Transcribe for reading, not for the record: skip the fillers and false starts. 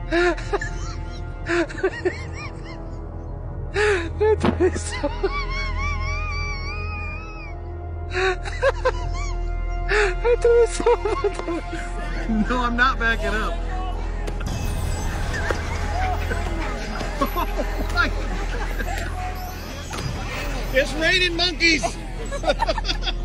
That is so... That is so... No, I'm not backing up. Oh my God. It's raining monkeys.